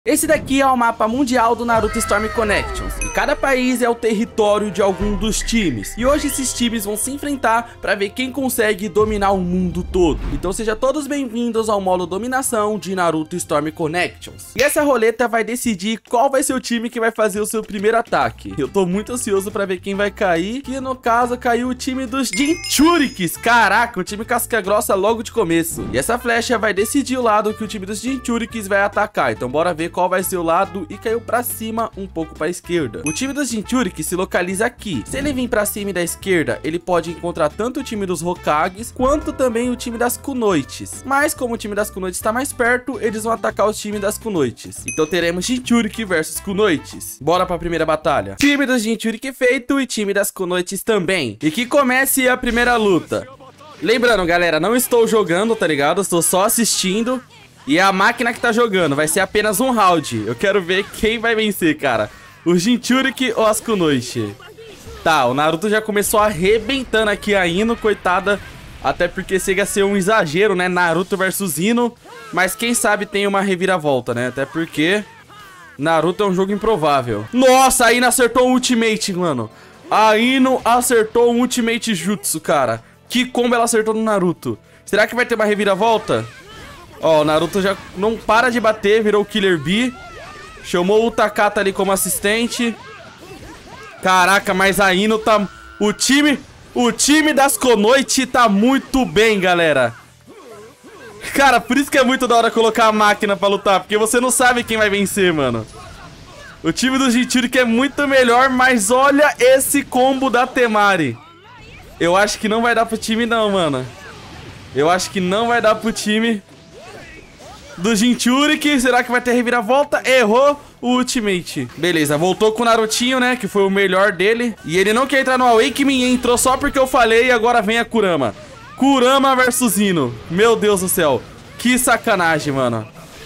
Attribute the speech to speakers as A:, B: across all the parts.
A: Esse daqui é o mapa mundial do Naruto Storm Connections, e cada país é o território de algum dos times, e hoje esses times vão se enfrentar para ver quem consegue dominar o mundo todo. Então sejam todos bem-vindos ao modo dominação de Naruto Storm Connections. E essa roleta vai decidir qual vai ser o time que vai fazer o seu primeiro ataque. Eu tô muito ansioso para ver quem vai cair, que no caso caiu o time dos Jinchurikis. Caraca, o time casca grossa logo de começo. E essa flecha vai decidir o lado que o time dos Jinchurikis vai atacar, então bora ver qual vai ser o lado, e caiu pra cima um pouco pra esquerda. O time dos Jinchuriki se localiza aqui. Se ele vir pra cima e da esquerda, ele pode encontrar tanto o time dos Hokages, quanto também o time das Kunoichis. Mas como o time das Kunoichis está mais perto, eles vão atacar o time das Kunoichis. Então teremos Jinchuriki versus Kunoichis. Bora pra primeira batalha. Time dos Jinchuriki feito e time das Kunoichis também. E que comece a primeira luta. Lembrando, galera, não estou jogando, tá ligado? Estou só assistindo. E é a máquina que tá jogando, vai ser apenas um round. Eu quero ver quem vai vencer, cara. O Jinchuriki ou as Kunoichi? Tá, o Naruto já começou arrebentando aqui a Ino, coitada. Até porque chega a ser um exagero, né? Naruto versus Ino. Mas quem sabe tem uma reviravolta, né? Até porque Naruto é um jogo improvável. Nossa, a Ino acertou o ultimate, mano. A Ino acertou o ultimate jutsu, cara. Que combo ela acertou no Naruto. Será que vai ter uma reviravolta? Ó, o Naruto já não para de bater, virou o Killer Bee. Chamou o Takata ali como assistente. Caraca, mas a Ino tá... O time das Kunoichi tá muito bem, galera. Cara, por isso que é muito da hora colocar a máquina pra lutar, porque você não sabe quem vai vencer, mano. O time do Jinchuriki é muito melhor, mas olha esse combo da Temari. Eu acho que não vai dar pro time não, mano. Eu acho que não vai dar pro time do Jinchuriki. Será que vai ter reviravolta? Errou o ultimate. Beleza, voltou com o Narutinho, né? Que foi o melhor dele. E ele não quer entrar no Awakening, entrou só porque eu falei. E agora vem a Kurama. Kurama versus Ino. Meu Deus do céu. Que sacanagem, mano.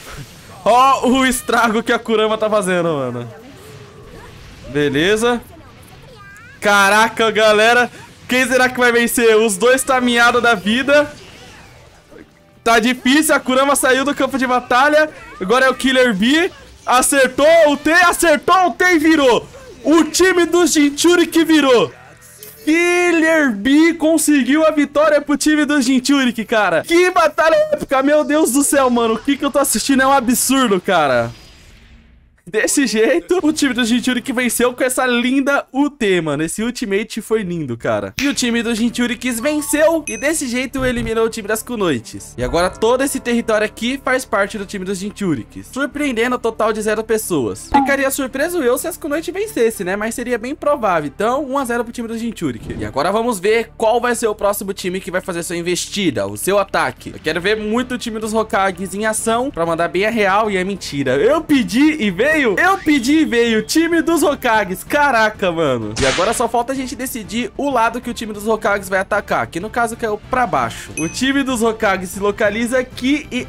A: Ó o estrago que a Kurama tá fazendo, mano. Beleza. Caraca, galera. Quem será que vai vencer? Os dois tá miado da vida. Tá difícil, a Kurama saiu do campo de batalha. Agora é o Killer Bee. Acertou o T e virou. O time do Jinchuriki virou. Killer Bee conseguiu a vitória pro time do Jinchuriki, cara. Que batalha épica, meu Deus do céu, mano. O que eu tô assistindo é um absurdo, cara. Desse jeito, o time do Jinchuriki venceu com essa linda UT, mano. Esse ultimate foi lindo, cara. E o time do Jinchurikis venceu e desse jeito eliminou o time das Kunoichis. E agora todo esse território aqui faz parte do time dos Jinchurikis, surpreendendo o total de 0 pessoas. Ficaria surpreso eu se as Kunoichis vencessem, né? Mas seria bem provável. Então, 1 a 0 pro time dos Jinchuriki. E agora vamos ver qual vai ser o próximo time que vai fazer sua investida, o seu ataque. Eu quero ver muito o time dos Hokages em ação pra mandar bem a real e a mentira. Eu pedi e veio. Eu pedi e veio. Time dos Hokages. Caraca, mano. E agora só falta a gente decidir o lado que o time dos Hokages vai atacar, que no caso caiu pra baixo. O time dos Hokages se localiza aqui e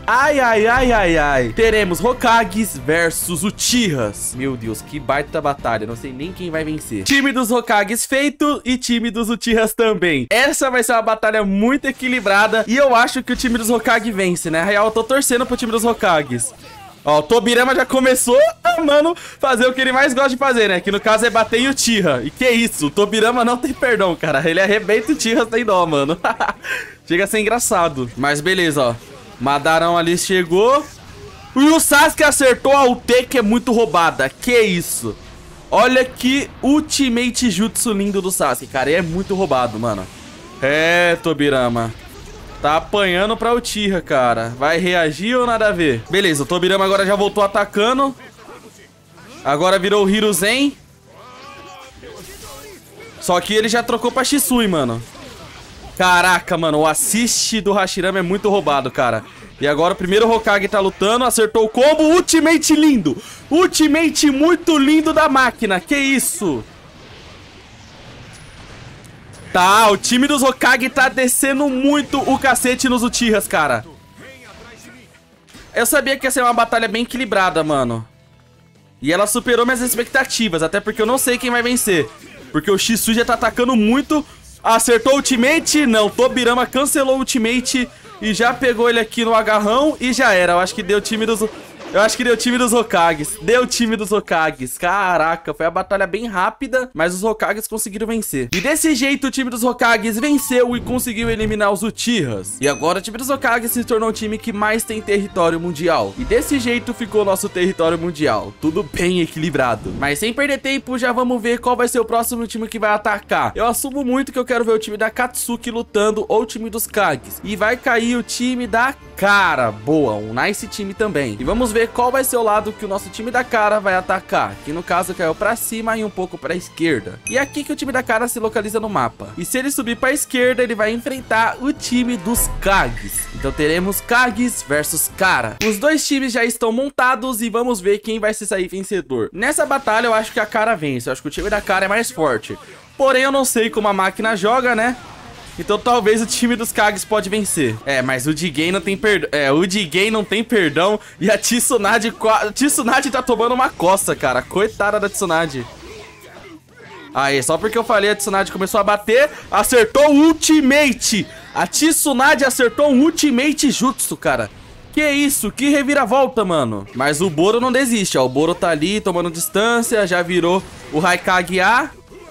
A: ai. Teremos Hokages versus Uchihas. Meu Deus, que baita batalha. Não sei nem quem vai vencer. Time dos Hokages feito e time dos Uchihas também. Essa vai ser uma batalha muito equilibrada e eu acho que o time dos Hokage vence, né? Na real, eu tô torcendo pro time dos Hokages. Ó, o Tobirama já começou a, mano, fazer o que ele mais gosta de fazer, né? Que no caso é bater em Uchiha. E que isso, o Tobirama não tem perdão, cara. Ele arrebenta o Uchiha sem dó, mano. Chega a ser engraçado. Mas beleza, ó. Madarão ali chegou. E o Sasuke acertou a UT, que é muito roubada. Que isso. Olha que ultimate jutsu lindo do Sasuke, cara. E é muito roubado, mano. É, Tobirama. Tá apanhando pra Uchiha, cara. Vai reagir ou nada a ver? Beleza, o Tobirama agora já voltou atacando. Agora virou o Hiruzen. Só que ele já trocou pra Shisui, mano. Caraca, mano, o assist do Hashirama é muito roubado, cara. E agora o primeiro Hokage tá lutando. Acertou o combo, ultimate lindo. Ultimate muito lindo da máquina. Que isso? Tá, o time dos Hokage tá descendo muito o cacete nos Uchihas, cara. Eu sabia que ia ser uma batalha bem equilibrada, mano. E ela superou minhas expectativas, até porque eu não sei quem vai vencer. Porque o Shisui já tá atacando muito. Acertou o ultimate? Não, Tobirama cancelou o ultimate e já pegou ele aqui no agarrão e já era. Eu acho que deu o time dos... Eu acho que deu time dos Hokages. Deu time dos Hokages. Caraca, foi uma batalha bem rápida, mas os Hokages conseguiram vencer. E desse jeito o time dos Hokages venceu e conseguiu eliminar os Uchihas. E agora o time dos Hokages se tornou o time que mais tem território mundial. E desse jeito ficou o nosso território mundial. Tudo bem equilibrado. Mas sem perder tempo, já vamos ver qual vai ser o próximo time que vai atacar. Eu assumo muito que eu quero ver o time da Katsuki lutando ou o time dos Kages. E vai cair o time da Cara. Boa, um nice time também. E vamos ver qual vai ser o lado que o nosso time da Cara vai atacar. Que no caso caiu pra cima e um pouco pra esquerda. E é aqui que o time da Cara se localiza no mapa. E se ele subir pra esquerda, ele vai enfrentar o time dos Kages. Então teremos Kages versus Cara. Os dois times já estão montados e vamos ver quem vai se sair vencedor. Nessa batalha eu acho que a Cara vence. Eu acho que o time da Cara é mais forte. Porém eu não sei como a máquina joga, né? Então talvez o time dos Kages pode vencer. É, mas o Jigen não tem perdão. É, o Jigen não tem perdão. E a Tsunade tá tomando uma coça, cara. Coitada da Tsunade. Aí, só porque eu falei, a Tsunade começou a bater. Acertou o ultimate. A Tsunade acertou um ultimate jutsu, cara. Que isso, que reviravolta, mano. Mas o Boro não desiste, ó. O Boro tá ali tomando distância. Já virou o Raikage A.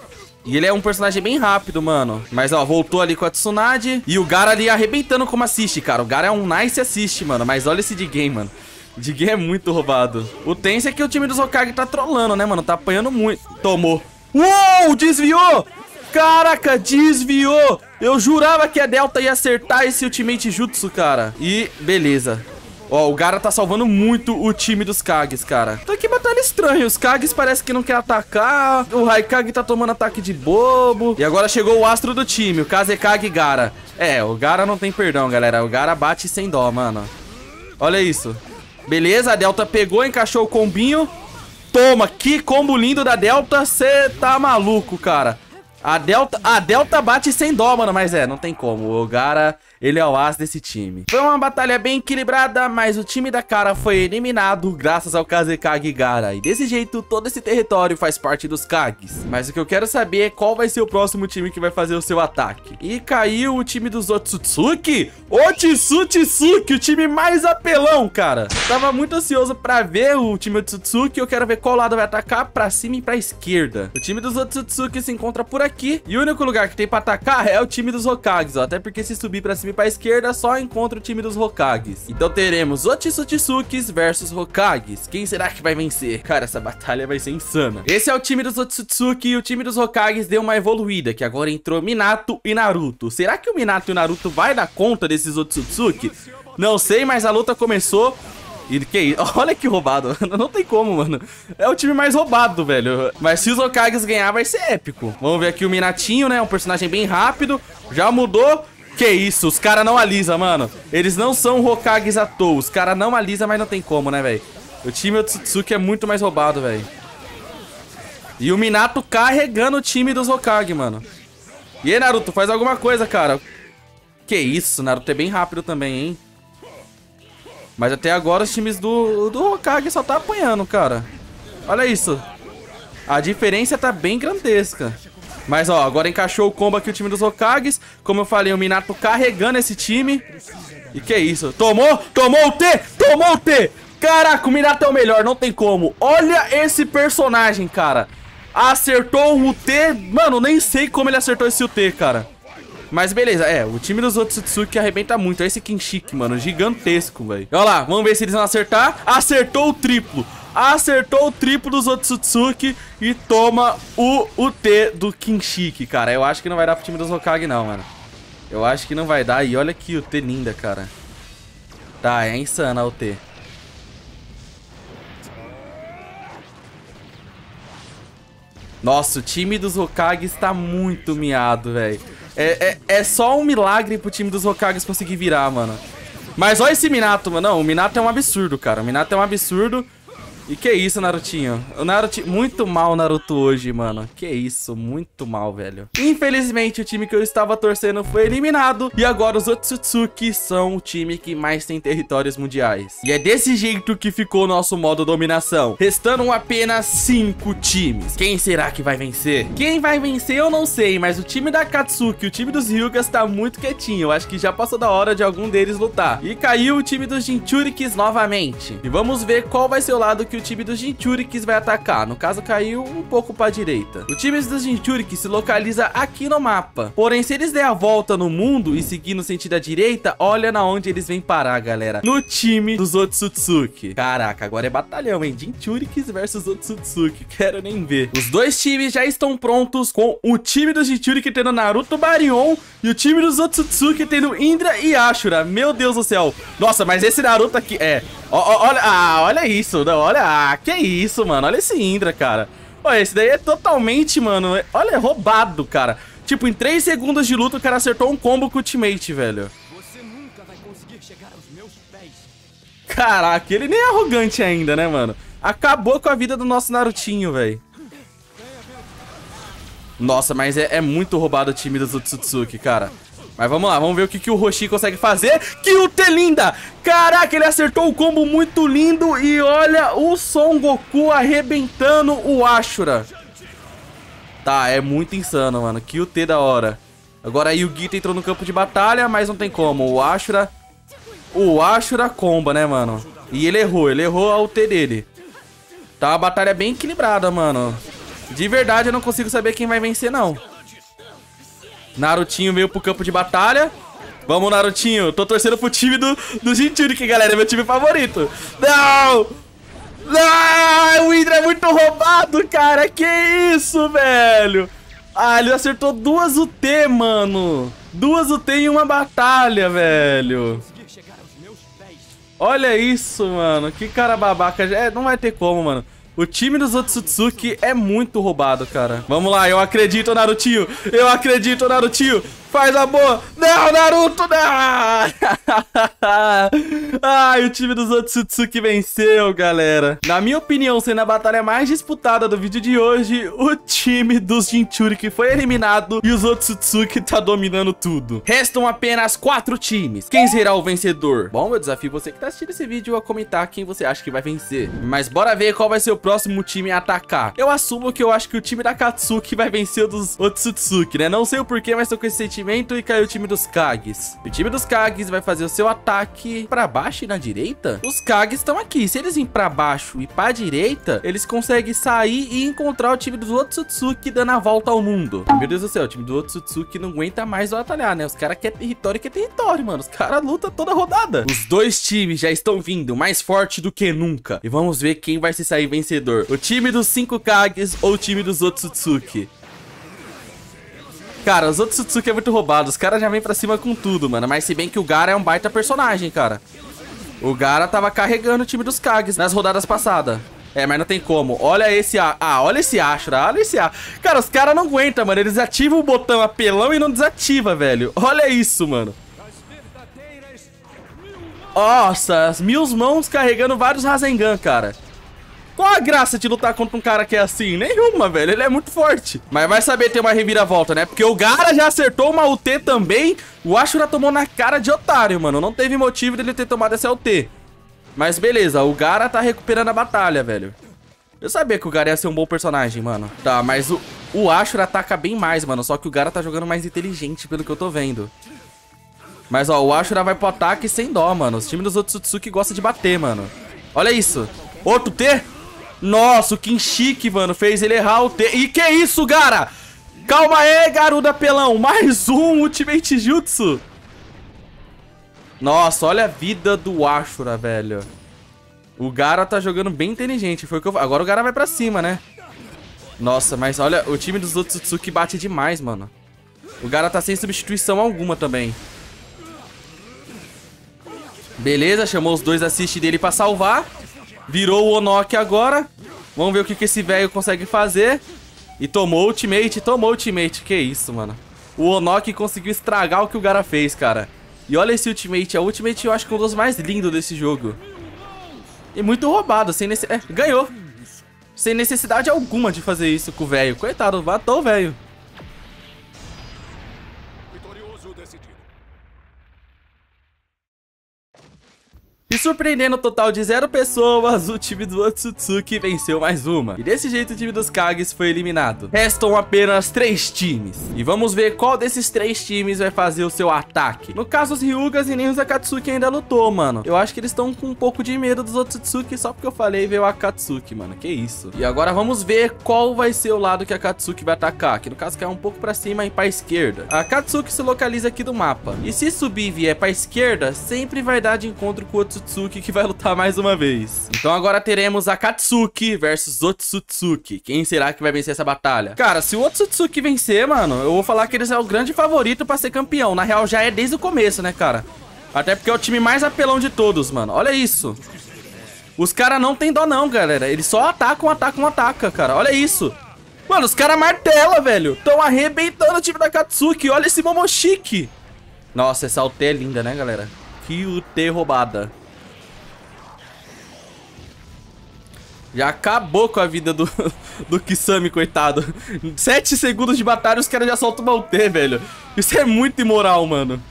A: E ele é um personagem bem rápido, mano. Mas, ó, voltou ali com a Tsunade. E o Gara ali arrebentando como assist, cara. O Gara é um nice assist, mano. Mas olha esse Jigen, mano. O Jigen é muito roubado. O tenso é que o time dos Hokage tá trolando, né, mano? Tá apanhando muito. Tomou. Uou, desviou. Caraca, desviou. Eu jurava que a Delta ia acertar esse ultimate jutsu, cara. E beleza. Ó, o Gara tá salvando muito o time dos Kages, cara. Então que batalha estranha. Os Kages parece que não quer atacar. O Raikage tá tomando ataque de bobo. E agora chegou o astro do time, o Kazekage Gara. É, o Gara não tem perdão, galera. O Gara bate sem dó, mano. Olha isso. Beleza, a Delta pegou, encaixou o combinho. Toma, que combo lindo da Delta. Cê tá maluco, cara. A Delta bate sem dó, mano. Mas não tem como. O Gara, ele é o as desse time. Foi uma batalha bem equilibrada, mas o time da Cara foi eliminado graças ao Kazekage Gara. E desse jeito, todo esse território faz parte dos Kages. Mas o que eu quero saber é qual vai ser o próximo time que vai fazer o seu ataque. E caiu o time dos Otsutsuki. Otsutsuki, o time mais apelão, cara. Tava muito ansioso pra ver o time Otsutsuki. Eu quero ver qual lado vai atacar, pra cima e pra esquerda. O time dos Otsutsuki se encontra por aqui. E o único lugar que tem pra atacar é o time dos Hokages, ó. Até porque se subir pra cima e pra esquerda, só encontra o time dos Hokages. Então teremos Otsutsukis versus Hokages. Quem será que vai vencer? Cara, essa batalha vai ser insana. Esse é o time dos Otsutsuki e o time dos Hokages deu uma evoluída, que agora entrou Minato e Naruto. Será que o Minato e o Naruto vai dar conta desses Otsutsuki? Não sei, mas a luta começou. E que isso? Olha que roubado. Não tem como, mano. É o time mais roubado, velho. Mas se os Hokages ganhar, vai ser épico. Vamos ver aqui o Minatinho, né? Um personagem bem rápido. Já mudou. Que isso? Os caras não alisam, mano. Eles não são Hokages à toa. Os caras não alisam, mas não tem como, né, velho? O time Otsutsuki é muito mais roubado, velho. E o Minato carregando o time dos Hokage, mano. E aí, Naruto, faz alguma coisa, cara. Que isso? Naruto é bem rápido também, hein? Mas até agora os times do Hokage só tá apanhando, cara. Olha isso. A diferença tá bem grandesca. Mas, ó, agora encaixou o combo aqui o time dos Hokages. Como eu falei, o Minato carregando esse time. E que isso? Tomou o T! Tomou o T! Caraca, o Minato é o melhor, não tem como. Olha esse personagem, cara. Acertou o T. Mano, nem sei como ele acertou esse T, cara. Mas beleza, o time dos Otsutsuki arrebenta muito. Olha esse Kinshiki, mano, gigantesco, velho. Olha lá, vamos ver se eles vão acertar. Acertou o triplo. Acertou o triplo dos Otsutsuki e toma o T do Kinshiki, cara. Eu acho que não vai dar pro time dos Hokage, não, mano. Eu acho que não vai dar. E olha aqui o T linda, cara. Tá, é insana o T. Nossa, o time dos Hokages tá muito miado, velho. É só um milagre pro time dos Hokages conseguir virar, mano. Mas olha esse Minato, mano. Não, o Minato é um absurdo, cara. O Minato é um absurdo. E que isso, Narutinho? O Naruto... Muito mal, Naruto, hoje, mano. Que isso, muito mal, velho. Infelizmente, o time que eu estava torcendo foi eliminado. E agora os Otsutsuki são o time que mais tem territórios mundiais. E é desse jeito que ficou o nosso modo dominação. Restando apenas 5 times. Quem será que vai vencer? Quem vai vencer eu não sei, mas o time da Akatsuki, o time dos Hyugas tá muito quietinho. Eu acho que já passou da hora de algum deles lutar. E caiu o time dos Jinchurikis novamente. E vamos ver qual vai ser o lado que o time dos Jinchurikis vai atacar. No caso, caiu um pouco pra direita. O time dos Jinchurikis se localiza aqui no mapa. Porém, se eles der a volta no mundo e seguir no sentido da direita, olha na onde eles vêm parar, galera. No time dos Otsutsuki. Caraca, agora é batalhão, hein? Jinchurikis versus Otsutsuki. Quero nem ver. Os dois times já estão prontos, com o time dos Jinchuriki tendo Naruto Baryon e o time dos Otsutsuki tendo Indra e Ashura. Meu Deus do céu. Nossa, mas esse Naruto aqui é... olha isso. Não, olha, que isso, mano. Olha esse Indra, cara. Olha, esse daí é totalmente, mano. Olha, é roubado, cara. Tipo, em 3 segundos de luta, o cara acertou um combo com o ultimate, velho. Você nunca vai conseguir chegar aos meus pés. Caraca, ele nem é arrogante ainda, né, mano? Acabou com a vida do nosso Narutinho, velho. Nossa, mas é muito roubado o time dos Otsutsuki, cara. Mas vamos lá, vamos ver o que o Roshi consegue fazer. Que ult linda! Caraca, ele acertou o combo muito lindo. E olha o Son Goku arrebentando o Ashura. Tá, é muito insano, mano. Que ult da hora. Agora aí o Gita entrou no campo de batalha, mas não tem como. O Ashura comba, né, mano? E ele errou a ult dele. Tá uma batalha bem equilibrada, mano. De verdade, eu não consigo saber quem vai vencer, não. Narutinho veio pro campo de batalha. Vamos, Narutinho. Tô torcendo pro time do Jinchuriki, galera. É meu time favorito. Não! Não! O Indra é muito roubado, cara. Que isso, velho? Ah, ele acertou 2 UT, mano. 2 UT em uma batalha, velho. Olha isso, mano. Que cara babaca. Não vai ter como, mano. O time dos Otsutsuki é muito roubado, cara. Vamos lá, eu acredito, Narutinho. Eu acredito, Narutinho. Faz a boa. Não, Naruto, não. Ai, o time dos Otsutsuki venceu, galera. Na minha opinião, sendo a batalha mais disputada do vídeo de hoje, o time dos Jinchuriki foi eliminado e os Otsutsuki tá dominando tudo. Restam apenas 4 times. Quem será o vencedor? Bom, eu desafio você que tá assistindo esse vídeo a comentar quem você acha que vai vencer. Mas bora ver qual vai ser o próximo time a atacar. Eu assumo que eu acho que o time da Akatsuki vai vencer o dos Otsutsuki, né? Não sei o porquê, mas tô com esse sentimento. E caiu o time dos Kages. O time dos Kages vai fazer o seu ataque pra baixo e na direita. Os Kages estão aqui. Se eles virem pra baixo e pra direita, eles conseguem sair e encontrar o time dos Otsutsuki dando a volta ao mundo. Meu Deus do céu, o time do Otsutsuki não aguenta mais batalhar, né? Os caras querem território, mano. Os caras lutam toda rodada. Os dois times já estão vindo mais forte do que nunca. E vamos ver quem vai se sair vencedor. O time dos 5 Kages ou o time dos Otsutsuki. Cara, os Otsutsuki é muito roubado. Os caras já vêm pra cima com tudo, mano. Mas se bem que o Gaara é um baita personagem, cara. O Gaara tava carregando o time dos Kages nas rodadas passadas. É, mas não tem como. Olha esse... olha esse Ashura. Olha esse Ashura. Cara, os caras não aguentam, mano. Eles ativam o botão apelão e não desativa, velho. Olha isso, mano. Nossa, as 1000 mãos carregando vários Rasengan, cara. Qual a graça de lutar contra um cara que é assim? Nenhuma, velho. Ele é muito forte. Mas vai saber ter uma reviravolta, né? Porque o Gaara já acertou uma UT também. O Ashura tomou na cara de otário, mano. Não teve motivo dele ter tomado essa UT. Mas beleza, o Gaara tá recuperando a batalha, velho. Eu sabia que o Gaara ia ser um bom personagem, mano. Tá, mas o Ashura ataca bem mais, mano. Só que o Gaara tá jogando mais inteligente, pelo que eu tô vendo. Mas, ó, o Ashura vai pro ataque sem dó, mano. Os times dos Otsutsuki gostam de bater, mano. Olha isso. Outro T? Nossa, o Kinshiki, mano, fez ele errar o T. E que isso, Gaara? Calma aí, garuda pelão. Mais um Ultimate Jutsu. Nossa, olha a vida do Ashura, velho. O Gaara tá jogando bem inteligente. Foi o que eu... Agora o Gaara vai pra cima, né? Nossa, mas olha, o time dos Otsutsuki bate demais, mano. O Gaara tá sem substituição alguma também. Beleza, chamou os 2 assist dele pra salvar. Virou o Onoki agora. Vamos ver o que esse velho consegue fazer. E tomou o ultimate. Que isso, mano. O Onoki conseguiu estragar o que o Gaara fez, cara. E olha esse ultimate. A ultimate eu acho que é um dos mais lindos desse jogo. E muito roubado, sem necessidade. Ganhou. Sem necessidade alguma de fazer isso com o velho. Coitado, matou o velho. E surpreendendo o total de 0 pessoas, o time do Otsutsuki venceu mais uma. E desse jeito o time dos Kages foi eliminado. Restam apenas 3 times. E vamos ver qual desses 3 times vai fazer o seu ataque. No caso, os Hyugas e nem os Akatsuki ainda lutou, mano. Eu acho que eles estão com um pouco de medo dos Otsutsuki só porque eu falei veio o Akatsuki, mano. Que isso. E agora vamos ver qual vai ser o lado que a Akatsuki vai atacar. Que no caso que é um pouco pra cima e pra esquerda. A Akatsuki se localiza aqui do mapa. E se subir e vier pra esquerda, sempre vai dar de encontro com o Otsutsuki, que vai lutar mais uma vez. Então agora teremos Akatsuki versus Otsutsuki. Quem será que vai vencer essa batalha? Cara, se o Otsutsuki vencer, mano, eu vou falar que eles são o grande favorito pra ser campeão. Na real, já é desde o começo, né, cara? Até porque é o time mais apelão de todos, mano. Olha isso. Os caras não tem dó não, galera. Eles só atacam, cara. Olha isso. Mano, os caras martela, velho. Estão arrebentando o time da Akatsuki. Olha esse Momoshiki. Nossa, essa ult é linda, né, galera? Que ult roubada. Já acabou com a vida do Kisame, coitado. 7 segundos de batalha, os caras já soltam uma ult, velho. Isso é muito imoral, mano.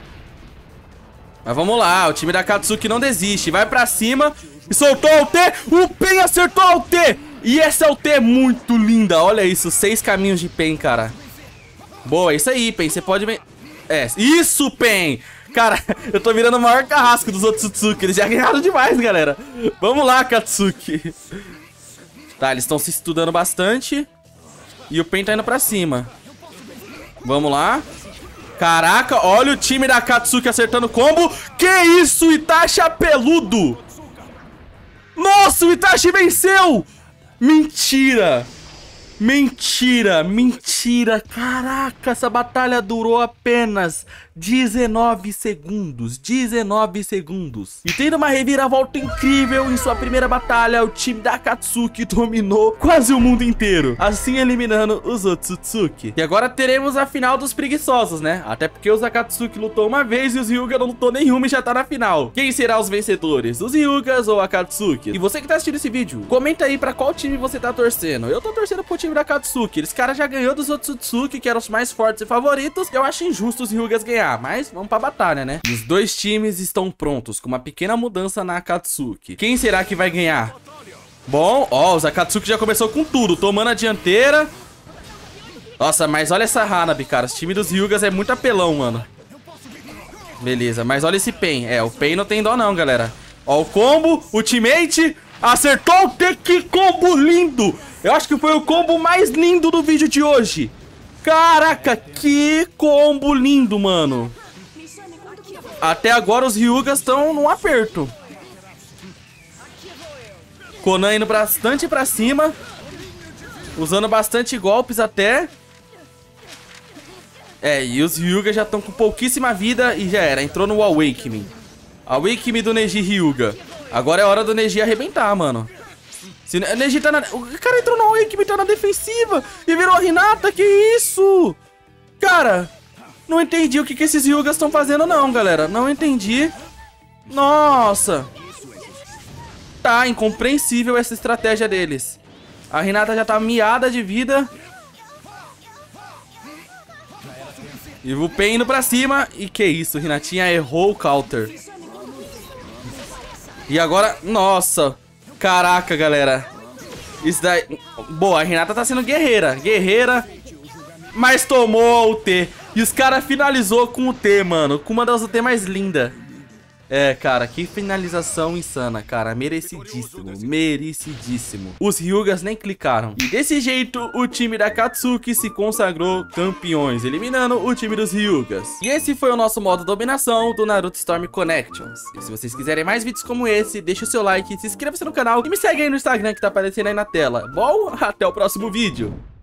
A: Mas vamos lá, o time da Akatsuki não desiste. Vai pra cima e soltou a ult. O Pen acertou a ult. E essa ult é muito linda. Olha isso, 6 caminhos de Pen, cara. Boa, isso aí, Pen. Você pode... isso, Pen. Cara, eu tô virando o maior carrasco dos Otsutsuki. Eles já ganharam demais, galera. Vamos lá, Akatsuki. Tá, eles estão se estudando bastante. E o Pen tá indo pra cima. Vamos lá. Caraca, olha o time da Akatsuki acertando combo. Que isso, Itachi apeludo. Nossa, o Itachi venceu. Mentira. Mentira, mentira. Caraca, essa batalha durou apenas 19 segundos. 19 segundos. E tendo uma reviravolta incrível em sua primeira batalha, o time da Akatsuki dominou quase o mundo inteiro, assim eliminando os Otsutsuki. E agora teremos a final dos preguiçosos, né? Até porque os Akatsuki lutou uma vez e os Hyuga não lutou nenhuma e já tá na final. Quem será os vencedores? Os Hyugas ou Akatsuki? E você que tá assistindo esse vídeo, comenta aí pra qual time você tá torcendo. Eu tô torcendo pro time da Akatsuki. Eles cara já ganhou dos Otsutsuki, que eram os mais fortes e favoritos. Eu acho injusto os Hyugas ganhar, mas vamos pra batalha, né? Os dois times estão prontos, com uma pequena mudança na Akatsuki. Quem será que vai ganhar? Bom, ó, os Akatsuki já começou com tudo, tomando a dianteira. Nossa, mas olha essa Hanabi, cara. Esse time dos Hyugas é muito apelão, mano. Beleza, mas olha esse Pen. O Pen não tem dó não, galera. Ó o combo, ultimate. Acertou o T, que combo lindo. Eu acho que foi o combo mais lindo do vídeo de hoje. Caraca, que combo lindo, mano. Até agora os Hyugas estão num aperto. Konan indo bastante pra cima. Usando bastante golpes até. E os Hyugas já estão com pouquíssima vida e já era. Entrou no Awakening. Awakening do Neji Hyuga. Agora é hora do Neji arrebentar, mano. Se o Neji tá na... O cara entrou no Awakening, tá na defensiva e virou a Hinata, que isso? Cara, não entendi o que esses Hyugas estão fazendo não, galera. Não entendi. Nossa. Tá incompreensível essa estratégia deles. A Hinata já tá miada de vida. E o Pen indo pra cima. E que isso, Hinatinha errou o counter. E agora, nossa. Caraca, galera. Isso daí... Boa, a Hinata tá sendo guerreira. Guerreira. Mas tomou o T. E os caras finalizou com o T, mano. Com uma das UT mais lindas. Cara, que finalização insana, cara. Merecidíssimo, merecidíssimo. Os Hyugas nem clicaram. E desse jeito, o time da Akatsuki se consagrou campeões, eliminando o time dos Hyugas. E esse foi o nosso modo dominação do Naruto Storm Connections. E se vocês quiserem mais vídeos como esse, deixa o seu like, se inscreva-se no canal e me segue aí no Instagram que tá aparecendo aí na tela. Bom, até o próximo vídeo.